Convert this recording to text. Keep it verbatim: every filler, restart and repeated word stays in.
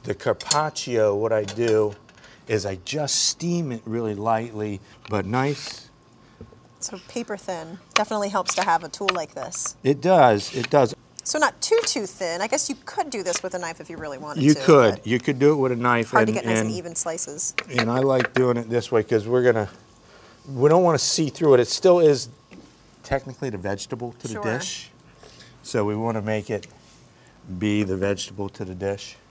The Carpaccio, what I do is I just steam it really lightly, but nice. So paper thin. Definitely helps to have a tool like this. It does, it does. So not too, too thin. I guess you could do this with a knife if you really wanted you to. You could. You could do it with a knife. Hard and, to get nice and, and even slices. And I like doing it this way because we're going to, we don't want to see through it. It still is technically the vegetable to Sure. the dish. So we want to make it be the vegetable to the dish.